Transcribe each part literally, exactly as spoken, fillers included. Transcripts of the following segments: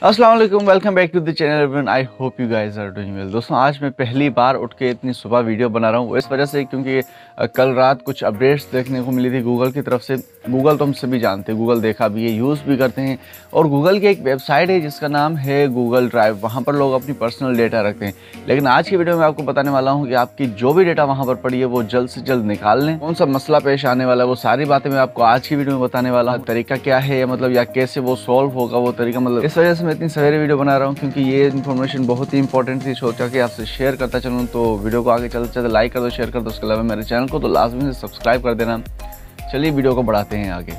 अस्सलाम वालेकुम, welcome back to the channel everyone. I hope you guys are doing well. दोस्तों, आज मैं पहली बार उठ के इतनी सुबह वीडियो बना रहा हूँ इस वजह से क्योंकि कल रात कुछ अपडेट्स देखने को मिली थी गूगल की तरफ से। गूगल तो हम सभी जानते हैं, गूगल देखा भी है, यूज़ भी करते हैं। और गूगल की एक वेबसाइट है जिसका नाम है गूगल ड्राइव। वहाँ पर लोग अपनी पर्सनल डेटा रखते हैं। लेकिन आज की वीडियो में आपको बताने वाला हूँ कि आपकी जो भी डेटा वहाँ पर पड़ी है वो जल्द से जल्द निकाल लें। कौन सा मसला पेश आने वाला है वो सारी बातें मैं आपको आज की वीडियो में बताने वाला हूँ। तरीका क्या है या मतलब या कैसे वो सॉल्व होगा वो तरीका, मतलब इस वजह से मैं इतनी सवेरे वीडियो बना रहा हूँ क्योंकि ये इन्फॉर्मेशन बहुत ही इंपॉर्टेंट थी। सोचा कि आपसे शेयर करता चलूँ, तो वीडियो को आगे चलते चलते लाइक कर दो, शेयर कर दो। उसके अलावा मेरे चैनल को तो लाजमी से सब्सक्राइब कर देना। चलिए वीडियो को बढ़ाते हैं आगे।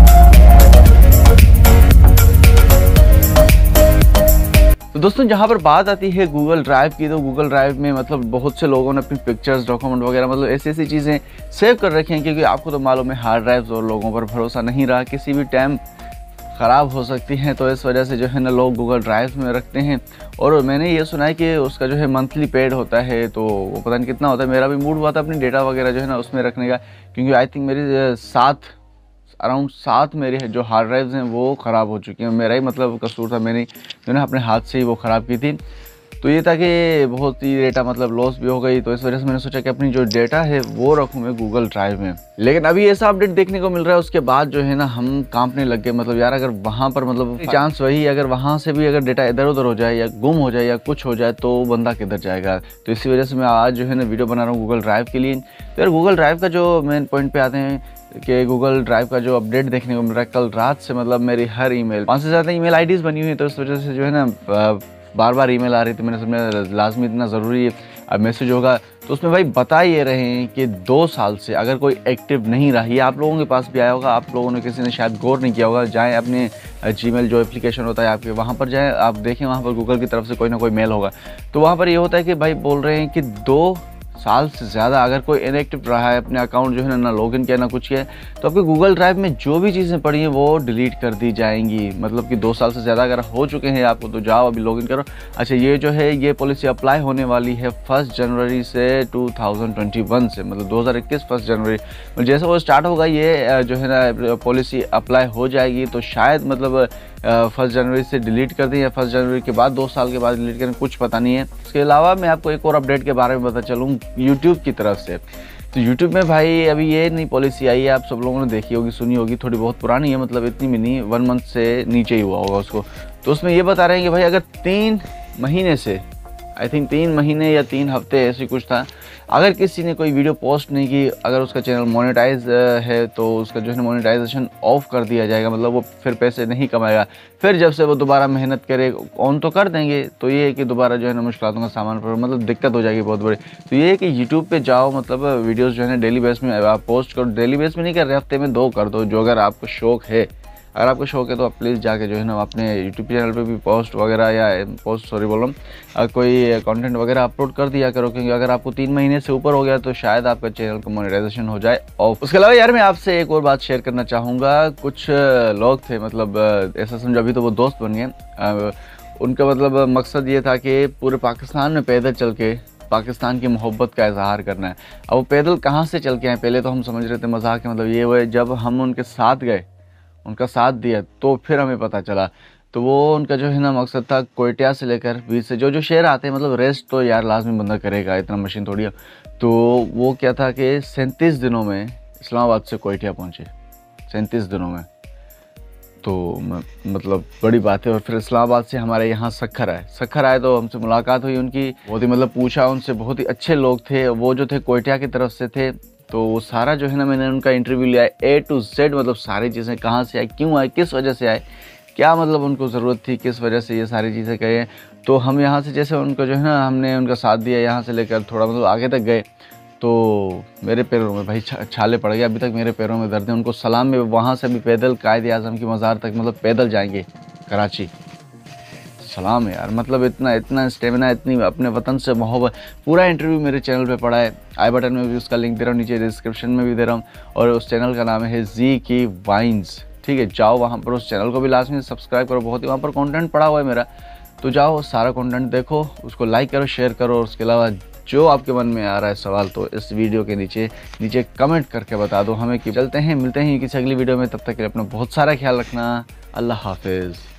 तो दोस्तों, जहाँ पर बात आती है गूगल ड्राइव की, तो गूगल ड्राइव में मतलब बहुत से लोगों ने अपनी पिक्चर्स, डॉक्यूमेंट वगैरह मतलब ऐसी ऐसी चीज़ें सेव कर रखी हैं क्योंकि आपको तो मालूम है हार्ड ड्राइव्स और लोगों पर भरोसा नहीं रहा, किसी भी टाइम ख़राब हो सकती हैं। तो इस वजह से जो है ना लोग गूगल ड्राइव में रखते हैं। और मैंने ये सुना है कि उसका जो है मंथली पेड होता है, तो वो पता नहीं कितना होता है। मेरा भी मूड हुआ था अपनी डेटा वगैरह जो है ना उसमें रखने का, क्योंकि आई थिंक मेरी सात अराउंड सात मेरी जो हार्ड ड्राइव्स हैं वो ख़राब हो चुकी हैं। मेरा ही मतलब कसूर था, मैंने मैंने अपने हाथ से ही वो ख़राब की थी। तो ये था कि बहुत ही डेटा मतलब लॉस भी हो गई। तो इस वजह से मैंने सोचा कि अपनी जो डेटा है वो रखूँ मैं गूगल ड्राइव में। लेकिन अभी ऐसा अपडेट देखने को मिल रहा है, उसके बाद जो है ना हम कांपने लग गए। मतलब यार, अगर वहाँ पर मतलब चांस वही, अगर वहाँ से भी अगर डेटा इधर उधर हो जाए या गुम हो जाए या कुछ हो जाए तो बंदा किधर जाएगा। तो इसी वजह से मैं आज जो है ना वीडियो बना रहा हूँ गूगल ड्राइव के लिए। तो यार गूगल ड्राइव का जो मेन पॉइंट पे आते हैं कि गूगल ड्राइव का जो अपडेट देखने को मिल रहा है, कल रात से मतलब मेरी हर ईमेल पाँच से ज़्यादा ईमेल आईडीज़ बनी हुई है। तो इस वजह से जो है ना बार बार ईमेल आ रही थी। मैंने समझा लाजमी इतना ज़रूरी है अब मैसेज होगा। तो उसमें भाई बता ये रहे हैं कि दो साल से अगर कोई एक्टिव नहीं रहा, ये आप लोगों के पास भी आया होगा, आप लोगों ने किसी ने शायद गौर नहीं किया होगा। जाएँ अपने जीमेल जो एप्लीकेशन होता है आपके, वहाँ पर जाएँ, आप देखें वहाँ पर गूगल की तरफ से कोई ना कोई मेल होगा। तो वहाँ पर ये होता है कि भाई बोल रहे हैं कि दो साल से ज़्यादा अगर कोई इनएक्टिव रहा है, अपने अकाउंट जो है ना ना लॉगिन किया ना कुछ किया, तो आपके गूगल ड्राइव में जो भी चीज़ें पड़ी हैं वो डिलीट कर दी जाएंगी। मतलब कि दो साल से ज़्यादा अगर हो चुके हैं आपको तो जाओ अभी लॉगिन करो। अच्छा, ये जो है ये पॉलिसी अप्लाई होने वाली है फर्स्ट जनवरी से टू थाउजेंड ट्वेंटी वन से, मतलब दो हज़ार इक्कीस फर्स्ट जनवरी जैसे वो स्टार्ट होगा ये जो है ना पॉलिसी अप्लाई हो जाएगी। तो शायद मतलब फर्स्ट जनवरी से डिलीट कर दें या फर्स्ट जनवरी के बाद दो साल के बाद डिलीट करें, कुछ पता नहीं है। इसके अलावा मैं आपको एक और अपडेट के बारे में बता चलूँ यूट्यूब की तरफ से। तो यूट्यूब में भाई अभी ये नई पॉलिसी आई है, आप सब लोगों ने देखी होगी, सुनी होगी, थोड़ी बहुत पुरानी है, मतलब इतनी भी नहीं, वन मंथ से नीचे ही हुआ होगा उसको। तो उसमें ये बता रहे हैं कि भाई अगर तीन महीने से आई थिंक तीन महीने या तीन हफ्ते ऐसे कुछ था, अगर किसी ने कोई वीडियो पोस्ट नहीं की, अगर उसका चैनल मोनेटाइज है तो उसका जो है मोनेटाइजेशन ऑफ कर दिया जाएगा। मतलब वो फिर पैसे नहीं कमाएगा। फिर जब से वो दोबारा मेहनत करे, ऑन तो कर देंगे, तो ये है कि दोबारा जो है ना मुश्किलों का सामान पर मतलब दिक्कत हो जाएगी बहुत बड़ी। तो ये है कि यूट्यूब पे जाओ, मतलब वीडियोज़ जो है ना डेली बेस में आप पोस्ट करो। डेली बेस में नहीं कर रहे, हफ्ते में दो कर दो, जो अगर आपको शौक है। अगर आपको शौक है तो आप प्लीज़ जाके जो है ना अपने यूट्यूब चैनल पे भी पोस्ट वगैरह या पोस्ट सॉरी बोल रहा हूँ कोई कंटेंट वगैरह अपलोड कर दिया करो, क्योंकि अगर आपको तीन महीने से ऊपर हो गया तो शायद आपका चैनल का मोनेटाइजेशन हो जाए ऑफ। उसके अलावा यार मैं आपसे एक और बात शेयर करना चाहूँगा। कुछ लोग थे, मतलब ऐसा समझो अभी तो वो दोस्त बन गए। उनका मतलब मकसद ये था कि पूरे पाकिस्तान में पैदल चल के पाकिस्तान की मोहब्बत का इजहार करना है। अब वो पैदल कहाँ से चल के आए, पहले तो हम समझ रहे थे मजाक है, मतलब ये हुए जब हम उनके साथ गए, उनका साथ दिया, तो फिर हमें पता चला। तो वो उनका जो है ना मकसद था कोयटा से लेकर बीच से जो जो शहर आते हैं, मतलब रेस्ट तो यार लाजमी बंदा करेगा, इतना मशीन थोड़ी है। तो वो क्या था कि सैंतीस दिनों में इस्लामाबाद से कोयटा पहुँचे, सैंतीस दिनों में। तो मतलब बड़ी बात है। और फिर इस्लामाबाद से हमारे यहाँ सखर आए सखर आए तो हमसे मुलाकात हुई उनकी, बहुत ही मतलब पूछा उनसे, बहुत ही अच्छे लोग थे वो, जो थे कोयटा की तरफ से थे। तो वो सारा जो है ना मैंने उनका इंटरव्यू लिया, ए टू जेड, मतलब सारी चीज़ें कहाँ से आए, क्यों आए, किस वजह से आए, क्या मतलब उनको ज़रूरत थी, किस वजह से ये सारी चीज़ें कहे। तो हम यहाँ से जैसे उनको जो है ना हमने उनका साथ दिया, यहाँ से लेकर थोड़ा मतलब आगे तक गए, तो मेरे पैरों में भाई छाले पड़ गए। अभी तक मेरे पैरों में दर्द है। उनको सलाम में वहाँ से भी पैदल कायद आज़म की मज़ार तक मतलब पैदल जाएंगे कराची, सलाम है यार। मतलब इतना इतना स्टेमिना, इतनी अपने वतन से मोहब्बत। पूरा इंटरव्यू मेरे चैनल पे पड़ा है, आई बटन में भी उसका लिंक दे रहा हूँ, नीचे डिस्क्रिप्शन में भी दे रहा हूँ। और उस चैनल का नाम है जी की वाइन्स, ठीक है। जाओ वहाँ पर, उस चैनल को भी लाजमी सब्सक्राइब करो, बहुत ही वहाँ पर कंटेंट पड़ा हुआ है मेरा। तो जाओ सारा कंटेंट देखो, उसको लाइक करो, शेयर करो। और उसके अलावा जो आपके मन में आ रहा है सवाल, तो इस वीडियो के नीचे नीचे कमेंट करके बता दो हमें कि चलते हैं, मिलते हैं किसी अगली वीडियो में। तब तक के लिए अपना बहुत सारा ख्याल रखना। अल्लाह हाफिज़।